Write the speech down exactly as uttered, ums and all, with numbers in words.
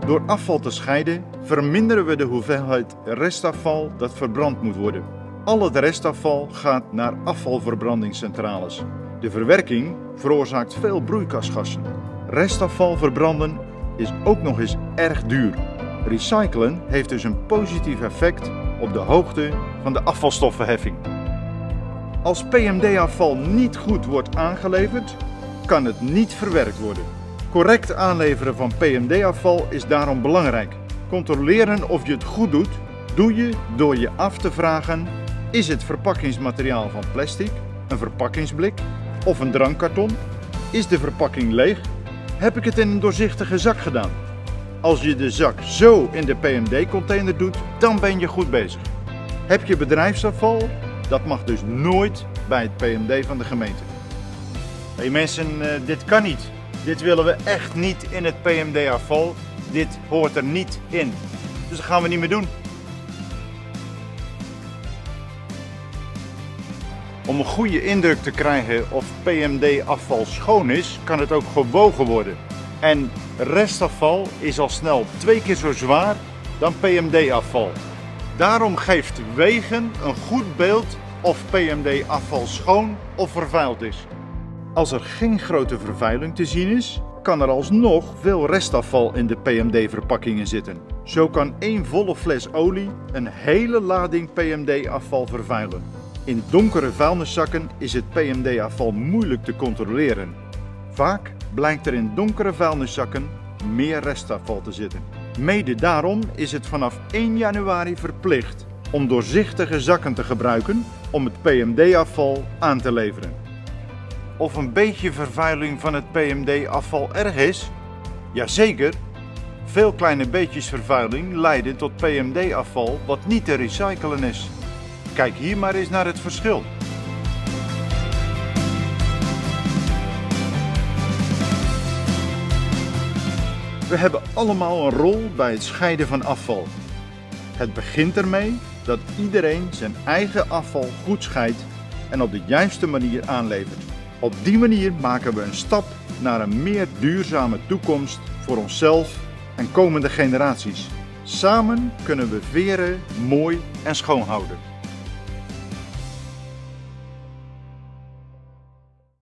Door afval te scheiden verminderen we de hoeveelheid restafval dat verbrand moet worden. Al het restafval gaat naar afvalverbrandingscentrales. De verwerking veroorzaakt veel broeikasgassen. Restafval verbranden is ook nog eens erg duur. Recyclen heeft dus een positief effect op de hoogte van de afvalstoffenheffing. Als P M D-afval niet goed wordt aangeleverd, kan het niet verwerkt worden. Correct aanleveren van P M D-afval is daarom belangrijk. Controleren of je het goed doet, doe je door je af te vragen: is het verpakkingsmateriaal van plastic, een verpakkingsblik of een drankkarton? Is de verpakking leeg? Heb ik het in een doorzichtige zak gedaan? Als je de zak zo in de P M D-container doet, dan ben je goed bezig. Heb je bedrijfsafval? Dat mag dus nooit bij het P M D van de gemeente. Hé hey mensen, dit kan niet. Dit willen we echt niet in het P M D-afval. Dit hoort er niet in. Dus dat gaan we niet meer doen. Om een goede indruk te krijgen of P M D-afval schoon is, kan het ook gewogen worden. En restafval is al snel twee keer zo zwaar dan P M D-afval. Daarom geeft wegen een goed beeld of P M D-afval schoon of vervuild is. Als er geen grote vervuiling te zien is, kan er alsnog veel restafval in de P M D-verpakkingen zitten. Zo kan één volle fles olie een hele lading P M D-afval vervuilen. In donkere vuilniszakken is het P M D-afval moeilijk te controleren. Vaak blijkt er in donkere vuilniszakken meer restafval te zitten. Mede daarom is het vanaf één januari verplicht om doorzichtige zakken te gebruiken om het P M D-afval aan te leveren. Of een beetje vervuiling van het P M D-afval erg is? Jazeker, veel kleine beetjes vervuiling leiden tot P M D-afval wat niet te recyclen is. Kijk hier maar eens naar het verschil. We hebben allemaal een rol bij het scheiden van afval. Het begint ermee dat iedereen zijn eigen afval goed scheidt en op de juiste manier aanlevert. Op die manier maken we een stap naar een meer duurzame toekomst voor onszelf en komende generaties. Samen kunnen we Veren mooi en schoon houden.